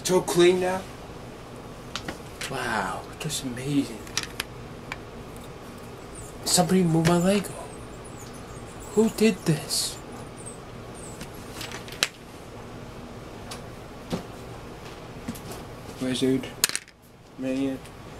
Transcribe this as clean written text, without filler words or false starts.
so clean now. Wow, just amazing. Somebody moved my Lego. Who did this? Wizard. Man.